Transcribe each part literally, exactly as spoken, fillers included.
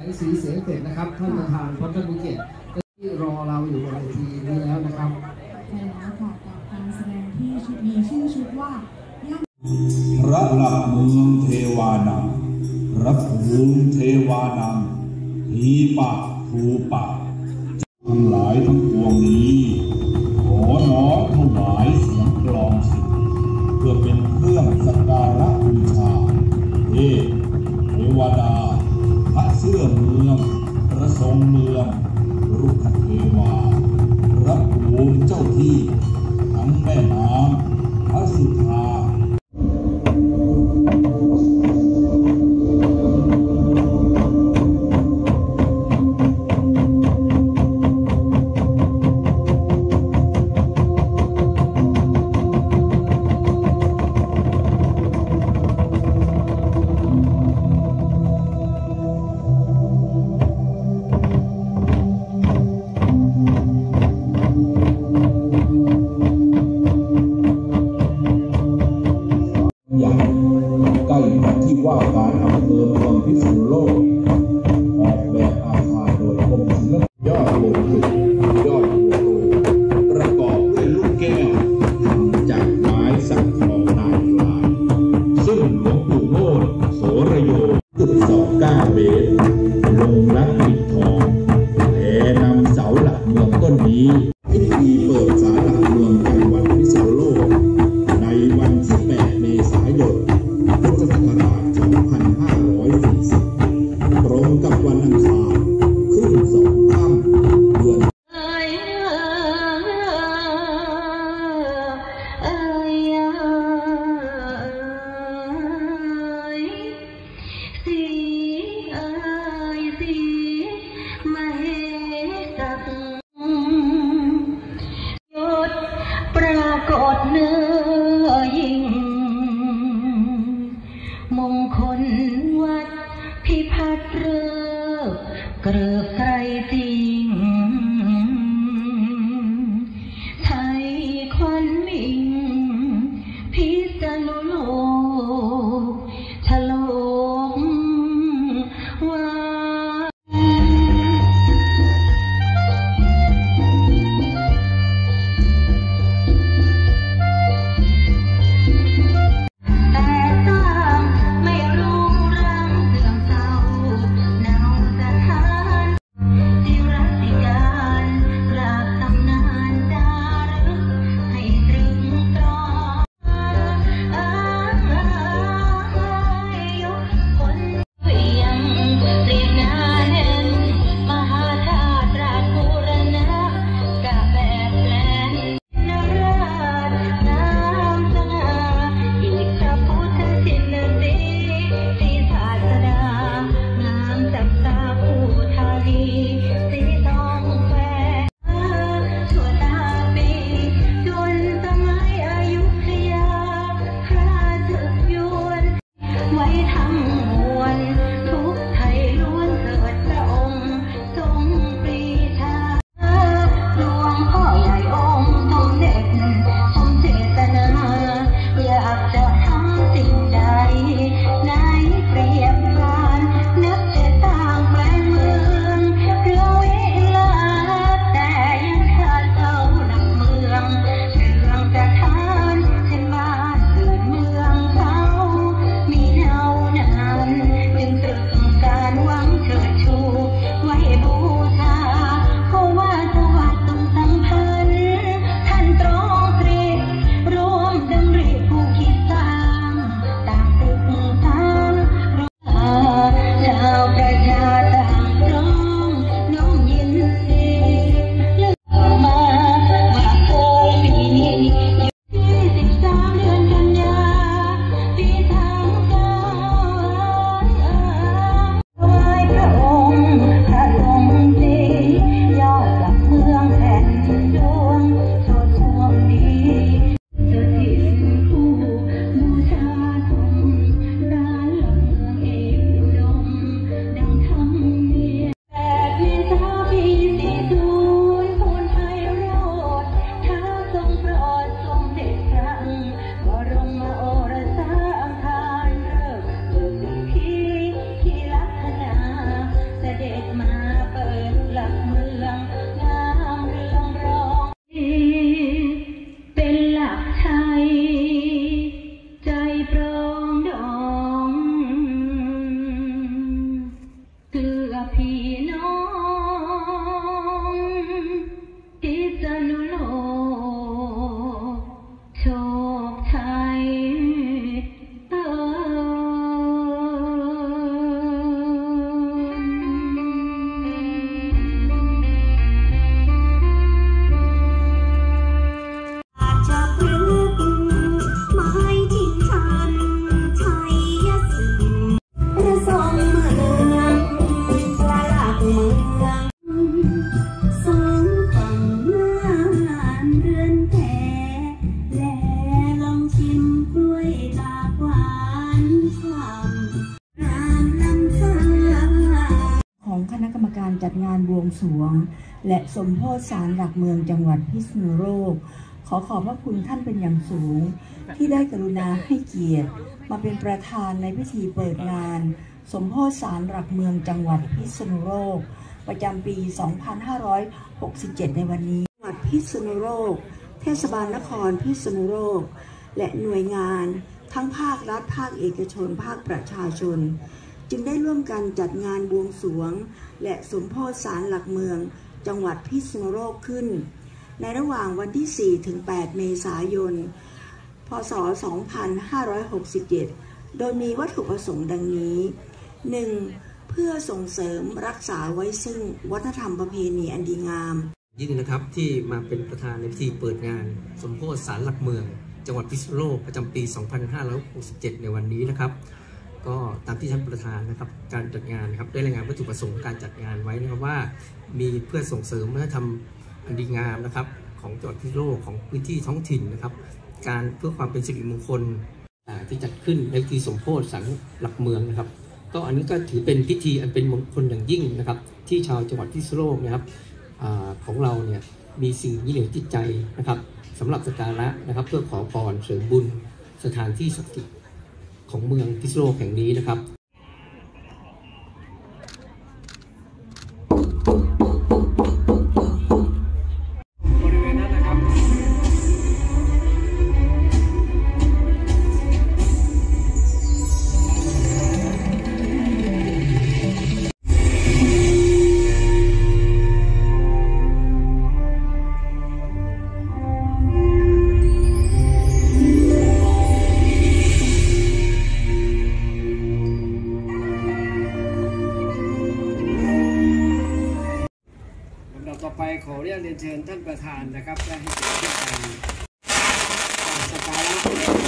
สีเสียงเสร็จนะครับท่านประธานพลท่านผู้เกียรติที่รอเราอยู่บนเวทีนี้แล้วนะครับใช่แล้วค่ะกับการแสดงที่มีชื่อชุดว่าพระหลักเมืองเทวานังพระภูมิเทวานังทีปะภูปะทั้งหลายทั้งปวงนี้ขอน้อมถวายเสียงกลองสิเพื่อเป็นเครื่องสักการะบูชาเทพเทวดาพระเสื้อเมืองพระทรงเมืองรุกขเทวาพระภูมิเจ้าที่ทั้งแม่น้ำพระสุธาใกล้กับที่ว่าการอำเภอเมืองพิษณุโลกออกแบบอาคารโดยกรมศิลปยอดโลหิตยอดหัวโตประกอบด้วยลูกแก้วทำจากไม้สักทองนายพลายซึ่งหลวงปู่โมดโสระโยจุดสองเก้าเมตรลงรักปิดทองแห่นำเสาหลักเมืองต้นนี้พิธีเปิดศาลหลักเมืองจังหวัดพิษณุโลกในวันที่แปดเมษายนพุทธศักราชสองพันห้าร้อยสี่สิบตรงกับวันอังคารขึ้นสองค่ำเดือนปรากฏเนื้อยิ่งมงคลวัดพิพัฒน์เริกเกริกไกรจริงไทยควันมิ่งพิษณุโลกฉลองว่าพระองค์รมการจัดงานบวงสรวงและสมโภชศาลหลักเมืองจังหวัดพิษณุโลกขอขอบพระคุณท่านเป็นอย่างสูงที่ได้กรุณาให้เกียรติมาเป็นประธานในพิธีเปิดงานสมโภชศาลหลักเมืองจังหวัดพิษณุโลกประจำปี สองพันห้าร้อยหกสิบเจ็ด ในวันนี้จังหวัดพิษณุโลกเทศบาลนครพิษณุโลกและหน่วยงานทั้งภาครัฐภาคเอกชนภาคประชาชนจึงได้ร่วมกันจัดงานบวงสรวงและสมโภชศาลหลักเมืองจังหวัดพิษณุโลกขึ้นในระหว่างวันที่ สี่ถึงแปด เมษายน พ.ศ. สองพันห้าร้อยหกสิบเจ็ด โดยมีวัตถุประสงค์ดังนี้ หนึ่ง เพื่อส่งเสริมรักษาไว้ซึ่งวัฒนธรรมประเพณีอันดีงามยินดีนะครับที่มาเป็นประธานในพิธีเปิดงานสมโภชศาลหลักเมืองจังหวัดพิษณุโลกประจำปี สองพันห้าร้อยหกสิบเจ็ด ในวันนี้นะครับก็ตามที่ท่านประธานนะครับการจัดงานนะครับได้รายงานวัตถุประสงค์การจัดงานไว้นะครับว่ามีเพื่อส่งเสริมวัฒนธรรมอันดีงามนะครับของจังหวัดพิษณุโลกของพื้นที่ท้องถิ่นนะครับการเพื่อความเป็นสิริมงคลที่จัดขึ้นในพิธีสมโภชศาลหลักเมืองนะครับก็อันนี้ก็ถือเป็นพิธีอันเป็นมงคลอย่างยิ่งนะครับที่ชาวจังหวัดพิษณุโลกนะครับของเราเนี่ยมีสิ่งยึดเหนี่ยวจิตใจนะครับสำหรับสักการะนะครับเพื่อขอพรเสริมบุญสถานที่ศักดิ์สิทธิ์ของเมืองพิษณุโลกแห่งนี้นะครับบริเวณนั้นนะครับต่อไปขอเรียนเชิญท่านประธานนะครับได้ให้เกียรติขึ้นไปสักการะ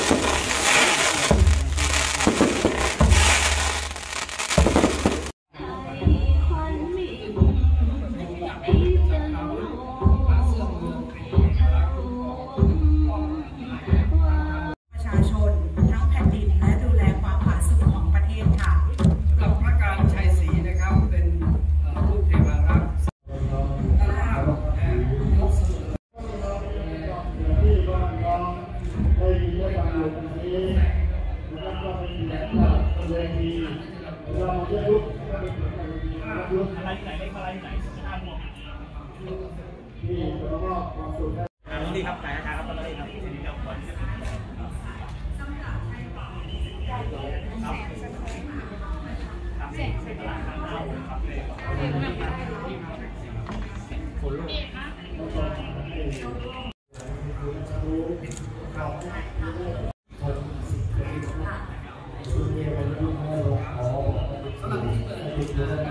ประชาชนทั้งแผ่นดินและดูแลความผาสุกของประเทศค่ะสำหรับพระการชัยศรีนะครับเป็นรูปเทวารักษ์อะไรไหนเล็กอะไรไหนห้าหมวกที่แล้วก็ความสุขครับนี่ครับสายอาชาครับตอนนี้ครับที่นี่ครับคนสำหรับที่เปิด